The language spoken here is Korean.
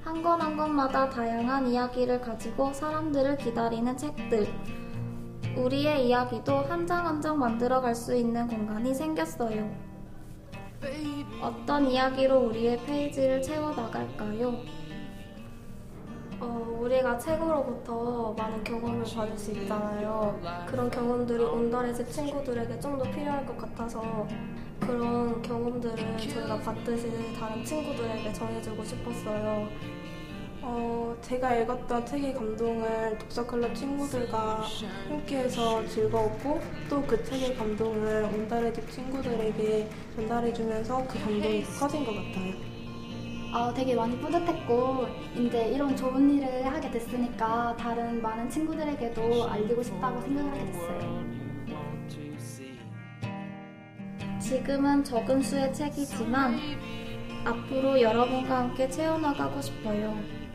한 권 한 권마다 다양한 이야기를 가지고 사람들을 기다리는 책들. 우리의 이야기도 한 장 한 장 만들어갈 수 있는 공간이 생겼어요. 어떤 이야기로 우리의 페이지를 채워나갈까요? 우리가 책으로부터 많은 경험을 받을 수 있잖아요. 그런 경험들이 온달의 집 친구들에게 좀 더 필요할 것 같아서 그런 경험들을 저희가 받듯이 다른 친구들에게 전해주고 싶었어요. 제가 읽었던 책의 감동을 독서클럽 친구들과 함께해서 즐거웠고 또 그 책의 감동을 온달의 집 친구들에게 전달해주면서 그 감동이 커진 것 같아요. 되게 많이 뿌듯했고 이제 이런 좋은 일을 하게 됐으니까 다른 많은 친구들에게도 알리고 싶다고 생각을 하게 됐어요. 지금은 적은 수의 책이지만 앞으로 여러분과 함께 채워나가고 싶어요.